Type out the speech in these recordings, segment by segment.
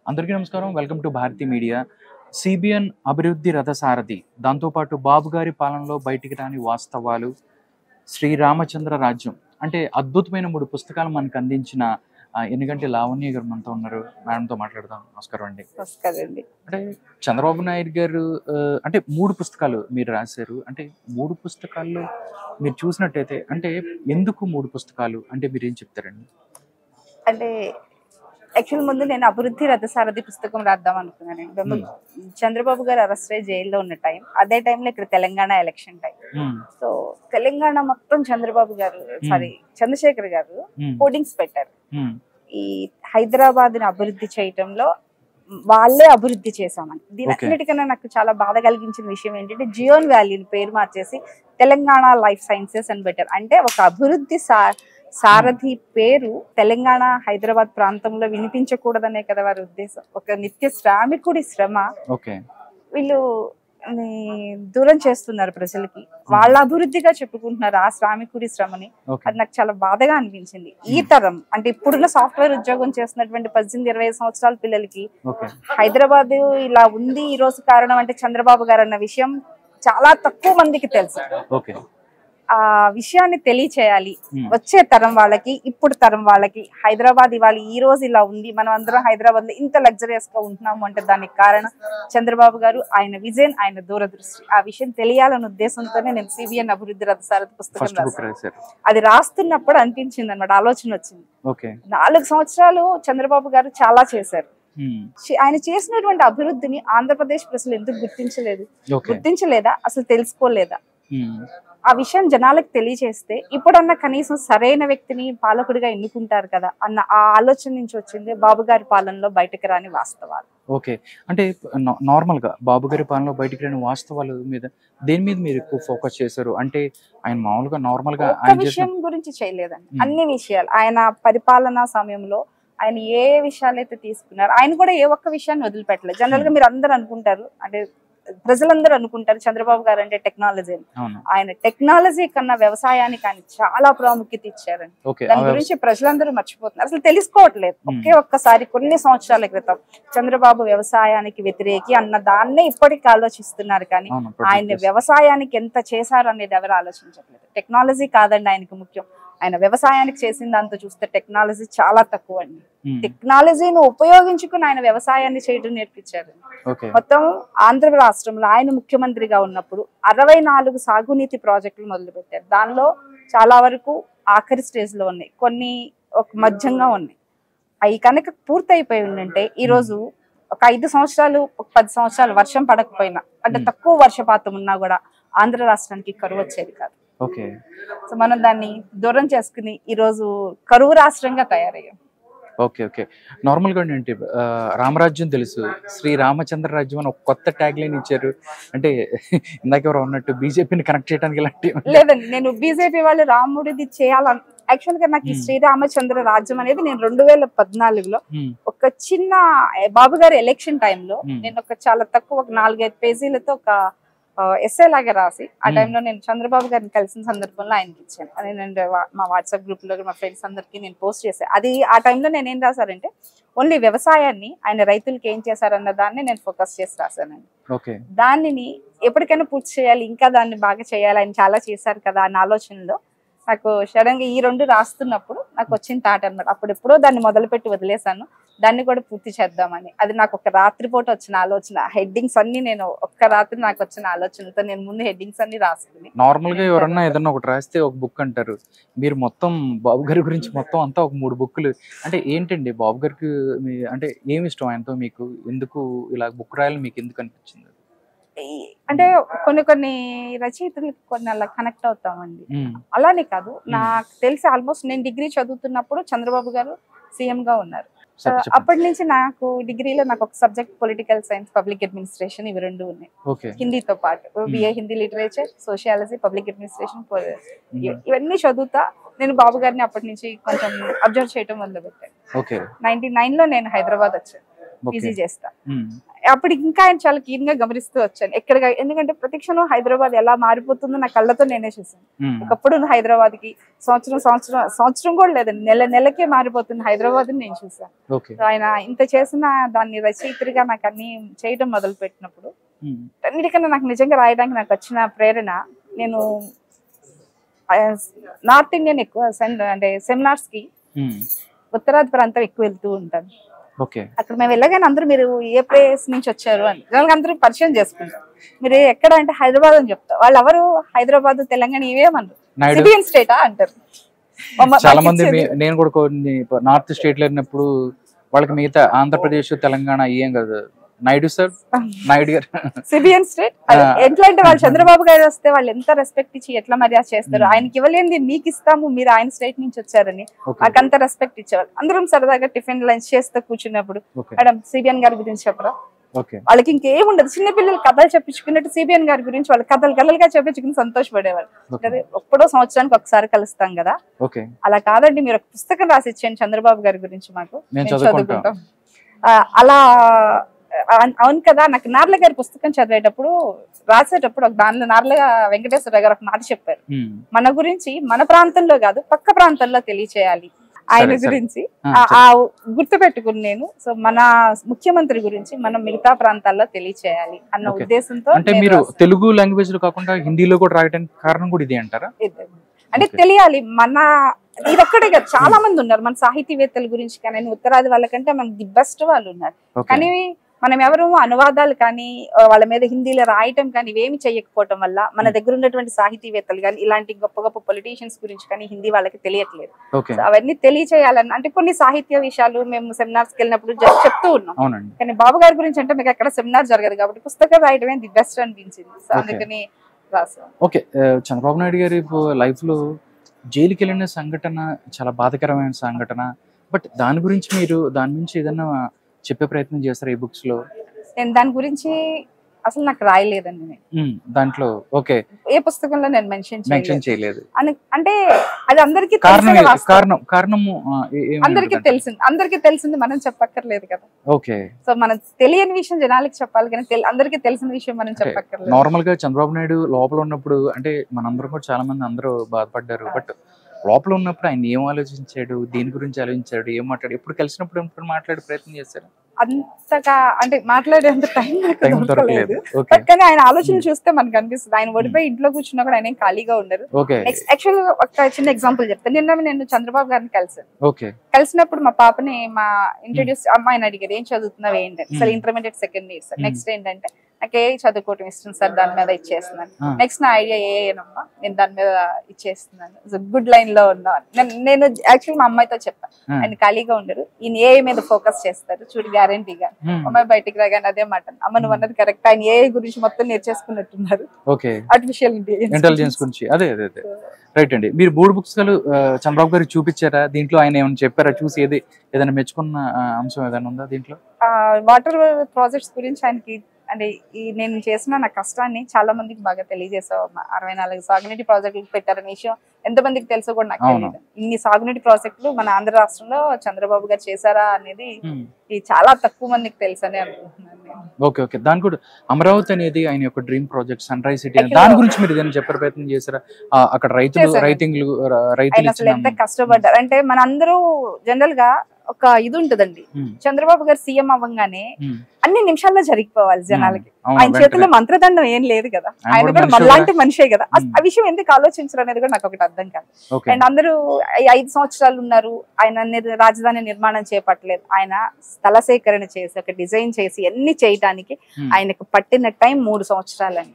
అందరికీ నమస్కారం. Welcome to Bharathi media. CBN అభివృద్ధి రథసారథి, దాంతోపాటు బాబు గారి పాలనలో బయటికి రాని వాస్తవాలు, శ్రీరామచంద్ర రాజ్యం అంటే అద్భుతమైన 3 పుస్తకాలు మనకు అందించిన ఎన్నిగంటి లావణ్య గారు మనతో ఉన్నారు. మేడంతో మాట్లాడదాం. నమస్కారం అండి. నమస్కారం. అంటే చంద్రబాబు నాయుడు గారు అంటే 3 పుస్తకాలు మీరు రాశారు. అంటే 3 పుస్తకాల్లో మీరు చూసినట్టయితే అంటే ఎందుకు 3 పుస్తకాలు అంటే మీరేం చెప్తారండి? అంటే యాక్చువల్ ముందు నేను అభివృద్ధి రథసారథి పుస్తకం రాద్దాం అనుకున్నానండి. చంద్రబాబు గారు అరెస్ట్ అయ్యి జైల్లో ఉన్న టైం, అదే టైంలో ఇక్కడ Telangana election time. So Telangana మొత్తం చంద్రబాబు గారు చంద్రశేఖర్ గారు హోర్డింగ్స్ పెట్టారు. ఈ హైదరాబాద్ ని అభివృద్ధి చేయటంలో వాళ్ళే అభివృద్ధి చేశామని. దీనికన్నా నాకు చాలా బాధ కలిగించిన విషయం ఏంటంటే జియోన్ వ్యాలీని పేరు మార్చేసి తెలంగాణ లైఫ్ సైన్సెస్ అని పెట్టారు. అంటే ఒక అభివృద్ధి సారథి పేరు తెలంగాణ హైదరాబాద్ ప్రాంతంలో వినిపించకూడదనే కదా వారి ఉద్దేశం. ఒక నిత్య శ్రామికుడి శ్రమ వీళ్ళు దూరం చేస్తున్నారు ప్రజలకి. వాళ్ళ అభివృద్ధిగా చెప్పుకుంటున్నారు ఆ శ్రామికుడి శ్రమని. అది నాకు చాలా బాధగా అనిపించింది. ఈ తరం అంటే ఇప్పుడున్న సాఫ్ట్వేర్ ఉద్యోగం చేస్తున్నటువంటి 18-20 సంవత్సరాల పిల్లలకి హైదరాబాద్ ఇలా ఉంది ఈ రోజు కారణం అంటే చంద్రబాబు గారు అన్న విషయం చాలా తక్కువ మందికి తెలుసు. ఆ విషయాన్ని తెలియచేయాలి వచ్చే తరం వాళ్ళకి, ఇప్పుడు తరం వాళ్ళకి. హైదరాబాద్ ఇవాళ ఈ రోజు ఇలా ఉంది, మనం అందరం హైదరాబాద్ లో ఇంత లగ్జరియస్ గా ఉంటున్నాము అంటే దానికి కారణం చంద్రబాబు గారు, ఆయన విజన్, ఆయన దూరదృష్టి. ఆ విషయం తెలియాలన్న ఉద్దేశంతోనే నేను సిబిఎన్ అభివృద్ధి రథసారథి పుస్తకం రాశాను. అది రాస్తున్నప్పుడు అనిపించింది అనమాట, ఆలోచన వచ్చింది. 4 సంవత్సరాలు చంద్రబాబు గారు చాలా చేశారు. ఆయన చేసినటువంటి అభివృద్ధిని ఆంధ్రప్రదేశ్ ప్రజలు ఎందుకు గుర్తించలేదా, అసలు తెలుసుకోలేదా? ఆ విషయం జనాలకు తెలియజేస్తే ఇప్పుడన్నా కనీసం సరైన వ్యక్తిని పాలకుడిగా ఎన్నుకుంటారు కదా అన్న ఆ ఆలోచన నుంచి వచ్చింది బాబు గారి పాలనలో బయటకు రాని వాస్తవాలు. ఓకే, అంటే నార్మల్ గా బాబు గారి పాలనలో బయటకు రాని వాస్తవాల మీద దేని మీద మీరు ఎక్కువ ఫోకస్ చేశారు? అంటే ఆయన మామూలుగా నార్మల్ గా విషయం గురించి చేయలేదండి, అన్ని విషయాలు. ఆయన పరిపాలనా సమయంలో ఆయన ఏ విషయాలైతే తీసుకున్నారు, ఆయన కూడా ఏ ఒక్క విషయాన్ని వదిలిపెట్టలేదు. జనరల్ గా మీరు అందరూ అనుకుంటారు, అంటే ప్రజలందరూ అనుకుంటారు చంద్రబాబు గారు అంటే టెక్నాలజీ. ఆయన టెక్నాలజీ కన్నా వ్యవసాయానికి ఆయన చాలా ప్రాముఖ్యత ఇచ్చారండి. దాని గురించి ప్రజలందరూ మర్చిపోతున్నారు, అసలు తెలుసుకోవట్లేదు. ఒక్కసారి కొన్ని సంవత్సరాల క్రితం చంద్రబాబు వ్యవసాయానికి వ్యతిరేకి అన్న దాన్నే ఇప్పటికీ ఆలోచిస్తున్నారు, కానీ ఆయన వ్యవసాయానికి ఎంత చేశారు అనేది ఎవరు ఆలోచించట్లేదు. టెక్నాలజీ కాదండి ఆయనకు ముఖ్యం. ఆయన వ్యవసాయానికి చేసిన దాంతో చూస్తే టెక్నాలజీ చాలా తక్కువ అండి. టెక్నాలజీని ఉపయోగించుకుని ఆయన వ్యవసాయాన్ని చేయడం నేర్పించారు. మొత్తం ఆంధ్ర రాష్ట్రంలో ఆయన ముఖ్యమంత్రిగా ఉన్నప్పుడు 64 సాగునీతి ప్రాజెక్టులు మొదలు పెట్టారు. దానిలో చాలా వరకు ఆఖరి స్టేజ్ లో ఉన్నాయి, కొన్ని ఒక మధ్యంగా ఉన్నాయి. అవి కనుక పూర్తయిపోయి ఉందంటే ఈ రోజు ఒక 5 సంవత్సరాలు 10 సంవత్సరాలు వర్షం పడకపోయినా, అంటే తక్కువ వర్షపాతం ఉన్నా కూడా ఆంధ్ర రాష్ట్రానికి కరువు వచ్చేది కాదు. సో మనం దాన్ని దూరం చేసుకుని ఈ రోజు కరువు రాష్ట్రంగా తయారయ్యాం. ఓకే, నార్మల్ గా ఏంటి రామరాజ్యం తెలుసు, శ్రీ రామచంద్ర రాజ్యం అని ఒక కొత్త ట్యాగ్ లైన్ ఇచ్చారు. అంటే ఇందాక ఎవరు ఉన్నట్టు బీజేపీని కనెక్ట్ చేయడానికి ఇలాంటివి లేదండి. నేను బీజేపీ వాళ్ళు రాముడిది చేయాలని యాక్చువల్ గా నాకు ఈ శ్రీరామచంద్ర రాజ్యం అనేది నేను 2014లో ఒక చిన్న బాబు గారి ఎలక్షన్ టైంలో నేను ఒక చాలా తక్కువ ఒక 4-5 పేజీలతో ఒక ఎస్ఏ లాగా రాసి ఆ టైంలో నేను చంద్రబాబు గారిని కలిసిన సందర్భంలో ఆయనకి ఇచ్చాను. అది నేను మా వాట్సాప్ గ్రూప్ లో మా ఫ్రెండ్స్ అందరికి నేను పోస్ట్ చేశాను. అది ఆ టైంలో నేను ఏం రాశారంటే ఓన్లీ వ్యవసాయాన్ని ఆయన రైతులకి ఏం చేశారన్న దాన్ని నేను ఫోకస్ చేసి రాశానండి. దానిని ఎప్పటికైనా పూర్తి చేయాలి, ఇంకా దాన్ని బాగా చేయాలి, ఆయన చాలా చేశారు కదా అన్న ఆలోచనలో నాకు సడన్ గా ఈ 2 రాస్తున్నప్పుడు నాకు వచ్చిన థాట్ అనమాట. అప్పుడు ఎప్పుడో దాన్ని మొదలుపెట్టి వదిలేసాను, దాన్ని కూడా పూర్తి చేద్దామని. అది నాకు ఒక రాత్రిపూట వచ్చిన ఆలోచన. హెడ్డింగ్స్ అన్ని నేను ఒక్క రాత్రి నాకు వచ్చిన ఆలోచనతో నేను ముందు హెడ్డింగ్స్ అన్ని రాసుకుని. నార్మల్ గా ఎవరన్నా ఏదన్నా ఒకటి రాస్తే ఒక బుక్ అంటారు, మీరు మొత్తం బాబు గారి గురించి మొత్తం అంతా ఒక 3 బుక్లు. అంటే ఏంటండి బాబు గారికి అంటే ఏమి ఇష్టం ఆయనతో, మీకు ఎందుకు ఇలా బుక్ రాయాలని మీకు ఎందుకు అనిపించింది? అంటే కొన్ని రచయితలకి కొన్ని అలా కనెక్ట్ అవుతామండి. అలానే కాదు, నాకు తెలిసి ఆల్మోస్ట్ నేను డిగ్రీ చదువుతున్నప్పుడు చంద్రబాబు గారు సీఎం గా ఉన్నారు. అప్పటి నుంచి నాకు డిగ్రీలో నాకు ఒక subject political science, public administration, ఇవి 2 ఉన్నాయి హిందీతో పాటు. BA Hindi literature, sociology, public administration, ఇవన్నీ చదువుతా నేను బాబు గారిని అప్పటి నుంచి కొంచెం అబ్జర్వ్ చేయడం మొదలు పెట్టాను. 99లో నేను హైదరాబాద్ వచ్చాను, పీజీ చేస్తా. అప్పుడు ఇంకా ఆయన చాలా కీన్ గా గమనిస్తూ వచ్చాను ఎందుకంటే ప్రతి క్షణం హైదరాబాద్ ఎలా మారిపోతుందో నా కళ్ళతో నేనే చూసాను. ఒకప్పుడు హైదరాబాద్ కి సంవత్సరం కూడా లేదండి, నెలకే మారిపోతుంది హైదరాబాద్ నేను చూసాను. ఆయన ఇంత చేసిన దాన్ని రచయిత్రిగా నాకు అన్ని చేయడం మొదలు పెట్టినప్పుడు అన్నిటికన్నా నాకు నిజంగా రాయడానికి నాకు వచ్చిన ప్రేరణ, నేను నార్త్ ఇండియన్ ఎక్కువ అంటే సెమినార్స్ కి ఉత్తరాది ప్రాంతం ఎక్కువ వెళ్తూ ఉంటాను. అక్కడ మేము వెళ్ళగానే అందరూ మీరు ఏ ప్లేస్ నుంచి వచ్చారు అని అందరూ పరిచయం చేసుకుంటారు. మీరు ఎక్కడ అంటే హైదరాబాద్ అని చెప్తారు. వాళ్ళు ఎవరు హైదరాబాద్ తెలంగాణ ఇవేమన్నారు, సిబిఎన్ స్టేటా అంటారు. చాలా మంది నేను కూడా కొన్ని నార్త్ స్టేట్ లో వెళ్ళినప్పుడు వాళ్ళకి మిగతా ఆంధ్రప్రదేశ్ తెలంగాణ ఏం కాదు, నాయుడు సార్, నాయుడు గారు సిబిఎన్ స్టేట్ ఎట్లా అంటే వాళ్ళు చంద్రబాబు గారు వస్తే వాళ్ళు ఎంత రెస్పెక్ట్ ఇచ్చి ఎట్లా మర్యాద చేస్తారు, ఆయనకి ఇవ్వలేంది మీకు ఇస్తాము, మీరు ఆయన స్టేట్ నుంచి వచ్చారని మాకంత రెస్పెక్ట్ ఇచ్చేవాళ్ళు. అందరం సరదాగా టిఫిన్ లంచ్ చేస్తూ కూర్చున్నప్పుడు మేడం సిబిఎన్ గారి గురించి చెప్పరా, వాళ్ళకి ఇంకేముండదు, చిన్నపిల్లలు కథలు చెప్పించుకున్నట్టు సిబిఎన్ గారి గురించి వాళ్ళు కథలుగా చెప్పించుకుని సంతోషపడేవాళ్ళు. ఎప్పుడో సంవత్సరానికి ఒకసారి కలుస్తాం కదా, అలా కాదండి మీరు ఒక పుస్తకం రాసి ఇచ్చేయండి చంద్రబాబు గారి గురించి, మాకు చదువుకుంటాం. అలా అవును కదా. నాకు నార్ల గారి పుస్తకం చదివేటప్పుడు రాసేటప్పుడు దానిలో నార్ల వెంకటేశ్వర గారు ఒక మాట చెప్పారు, మన గురించి మన ప్రాంతంలో కాదు పక్క ప్రాంతంలో తెలియచేయాలి ఆయన గురించి. గుర్తు పెట్టుకుని నేను సో మన ముఖ్యమంత్రి గురించి మనం మిగతా ప్రాంతాల్లో తెలియచేయాలి అన్న ఉద్దేశంతో. అంటే మీరు తెలుగు లాంగ్వేజ్ లో కాకుండా హిందీలో కూడా రాయడానికి కారణం కూడా ఇదే అంటారా? అంటే తెలియాలి మన ఇదొక్కడే కాదు, చాలా మంది ఉన్నారు మన సాహితీవేత్తల గురించి కానీ ఉత్తరాది వాళ్ళకంటే మనకి ది బెస్ట్ వాళ్ళు ఉన్నారు. కానీ మనం ఎవరు అనువాదాలు కానీ వాళ్ళ మీద హిందీలో రాయటం కానీ ఇవేమి చేయకపోవటం వల్ల మన దగ్గర ఉన్నటువంటి సాహితీవేత్తలు కానీ ఇలాంటి గొప్ప గొప్ప పొలిటీషియన్స్ గురించి కానీ హిందీ వాళ్ళకి తెలియట్లేదు. అవన్నీ తెలియచేయాలని అంటే కొన్ని సాహిత్య విషయాలు మేము సెమినార్స్ కి వెళ్ళినప్పుడు చెప్తూ ఉన్నాం. కానీ బాబు గారి గురించి అంటే మీకు ఎక్కడ సెమినార్ జరగదు కాబట్టి పుస్తకం రాయడమే ది బెస్ట్ అనిపించింది. సో అందుకని రాసాం. ఓకే, చంద్రబాబు నాయుడు గారి లైఫ్ లో జైలుకి వెళ్ళిన సంఘటన చాలా బాధాకరమైన సంఘటన. బట్ దాని గురించి మీరు దాని నుంచి ఏదైనా చెప్పే ప్రయత్నం చేస్తారు ఈ బుక్స్ లో? నేను దాని గురించి అసలు నాకు రాయలేదండి దాంట్లో. ఓకే, ఏ పుస్తకంలో నేను మెన్షన్ చేయలేదు అంటే అది అందరికీ అందరికీ తెలిసింది మనం చెప్పక్కర్లేదు కదా. ఓకే, సో మనం తెలియని విషయం జనాలకి చెప్పాలి కానీ అందరికీ తెలిసిన విషయం మనం చెప్పక్కర్లేదు. నార్మల్ గా చంద్రబాబు నాయుడు లోపల ఉన్నప్పుడు అంటే మనందరం కూడా చాలా మంది అందరూ బాధపడ్డారు. బట్ లోపల ఉన్నప్పుడు ఆయన ఏం ఆలోచించాడు, దేని గురించి ఆలోచించాడు, ఏం మాట్లాడు, ఎప్పుడు కలిసినప్పుడు ఎప్పుడు మాట్లాడే ప్రయత్నం చేశారు? అంతగా అంటే మాట్లాడేంత టైం దొరకలేదు. కానీ ఆయన ఆలోచనలు చూస్తే మనకు అనిపిస్తుంది ఆయన ఓడిపోయి ఇంట్లో కూర్చున్నా కూడా ఆయన ఖాళీగా ఉండరు. యాక్చువల్ ఒక చిన్న ఎగ్జాంపుల్ చెప్తాను. నిన్న నేను చంద్రబాబు గారిని కలిసినప్పుడు మా పాపని ఇంట్రొడ్యూస్ అమ్మాయిని అడిగారు ఏం చదువుతున్నావు ఏంటంటే, sir intermediate second year sir. Next ఏంటంటే నాకు ఏ చదువుకోవటం ఇష్టం సార్, దాని మీద ఇచ్చేస్తున్నాను. నెక్స్ట్ నా ఐడియా ఏనమ్మా, నేను దాని మీద ఇచ్చేస్తున్నాను, గుడ్ లైన్ లో ఉన్నా. నేను యాక్చువల్ మా అమ్మాయితో చెప్పాను ఆయన ఖాళీగా ఉండరు, ఈయన ఏ మీద ఫోకస్ చేస్తారు చూడు గ్యారంటీగా. అమ్మాయి బయటికి రాగానే అదే మాట, అమ్మ నువ్వు అన్నది కరెక్ట్, ఆయన ఏ గురించి మొత్తం నేర్చేసుకున్నట్టున్నారు ఆర్టిఫిషియల్ ఇంటెలిజెన్స్ గురించి. అదే రైట్ అండి. మీరు 3 బుక్స్ చంద్రబాబు గారికి చూపించారా? దీంట్లో ఆయన ఏమైనా చెప్పారా? చూసి ఏదైనా మెచ్చుకున్న అంశం ఏదైనా ఉందా దీంట్లో? వాటర్ ప్రాజెక్ట్స్ గురించి ఆయనకి అంటే నేను చేసిన నా కష్టాన్ని చాలా మందికి బాగా తెలియజేసావు. 64 సాగునీటి ప్రాజెక్టులు పెట్టారనే విషయం ఎంతమందికి తెలుసో కూడా నాకు తెలియదు. ఇన్ని సాగునీటి ప్రాజెక్టులు మన ఆంధ్ర రాష్ట్రంలో చంద్రబాబు గారు చేశారా అనేది చాలా తక్కువ మందికి తెలుసు అని అనుకుంటున్నాను. ఓకే ఓకే, దాని కూడా అమరావతి అనేది ఆయన యొక్క dream project, sunrise city, దాని గురించి మీరు ఏదైనా చెప్పే ప్రయత్నం చేశారా? అక్కడ రైతులు అసలు ఎంత కష్టపడ్డారు అంటే మన అందరూ జనరల్ గా ఒక ఇది ఉంటదండి, చంద్రబాబు గారు సీఎం అవ్వగానే అన్ని నిమిషాల్లో జరిగిపోవాలి జనాలకి. ఆయన చేతిలో మంత్రదండం ఏం లేదు కదా, ఆయన కూడా మనలాంటి మనిషే కదా. ఆ విషయం ఎందుకు ఆలోచించరు అనేది కూడా నాకు ఒకటి అర్థం కాదు. అండ్ అందరూ 5 సంవత్సరాలు ఉన్నారు, ఆయన రాజధాని నిర్మాణం చేపట్టలేదు. ఆయన స్థల సేకరణ చేసి ఒక డిజైన్ చేసి అన్ని చేయడానికి ఆయనకు పట్టిన టైం 3 సంవత్సరాలని.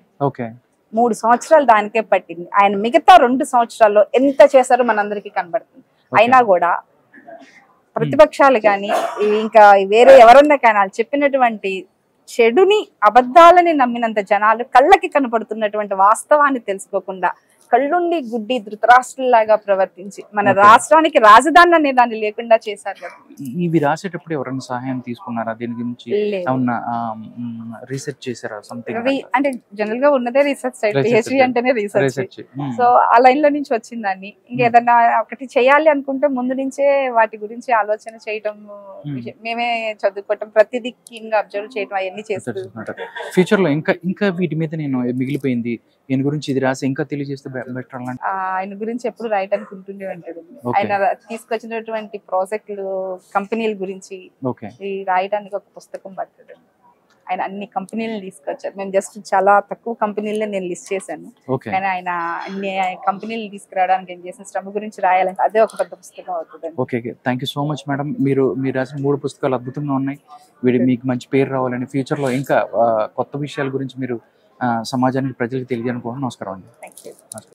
3 సంవత్సరాలు దానికే పట్టింది. ఆయన మిగతా 2 సంవత్సరాల్లో ఎంత చేశారో మనందరికీ కనబడుతుంది. అయినా కూడా ప్రతిపక్షాలు కానీ ఇంకా వేరే ఎవరన్నా కానీ వాళ్ళు చెప్పినటువంటి చెడుని అబద్ధాలని నమ్మినంత జనాలు కళ్ళకి కనపడుతున్నటువంటి వాస్తవాన్ని తెలుసుకోకుండా కళ్ళుండి గుడ్డి ధృతరాష్ట్రులాగా ప్రవర్తించి మన రాష్ట్రానికి రాజధాని అనే దాన్ని లేకుండా చేశారు కదా. ఇవి రాసేటప్పుడు ఎవరైనా సహాయం తీసుకున్నారా దీని గురించి? లేదు. ఏమన్నా రీసెర్చ్ చేశారా సంథింగ్? అంటే జనరల్ గా ఉన్నదే రీసెర్చ్ సైడ్, పిహెచ్డి అంటేనే రీసెర్చ్. రీసెర్చ్ సో ఆ లైన్ లో నుంచి వచ్చిందాన్ని. ఇంకేదన్నా ఒకటి చేయాలి అనుకుంటే ముందు నుంచే వాటి గురించి ఆలోచన చేయటం, మేమే చదువుకోవటం, ప్రతిదీ క్లీన్ గా అబ్జర్వ్ చేయటం, అవన్నీ చేస్తున్నారు. ఫ్యూచర్ లో ఇంకా ఇంకా వీటి మీద నేను మిగిలిపోయింది, దీని గురించి ఇది రాసి ఇంకా తెలియజేస్తే బెటర్ అలాంటి ఆయన గురించి ఎప్పుడు రైట్ అనుకుంటుండే ఉంటాడు. ఆయన తీసుకొచ్చినటువంటి ప్రాజెక్టులు, కంపెనీల గురించి రాయడానికి ఒక పుస్తకం పట్టాడు. ఆయన అన్ని కంపెనీలను తీసుకొచ్చారు. మేము జస్ట్ చాలా తక్కువ కంపెనీలనే నేను లిస్ట్ చేశాను, కానీ ఆయన అన్ని కంపెనీలు తీసుకురావడానికి ఏం చేసిన శ్రమ గురించి రాయాలంటే అదే ఒక పెద్ద పుస్తకం అవుతుంది. Okay, thank you so much madam. మీరు రాసిన 3 పుస్తకాలు అద్భుతంగా ఉన్నాయి. మీకు మంచి పేరు రావాలని, ఫ్యూచర్ లో ఇంకా కొత్త విషయాల గురించి మీరు సమాజానికి, ప్రజలకు తెలియజేయాలనుకుంటున్నాను. నమస్కారం అండి. Thank you.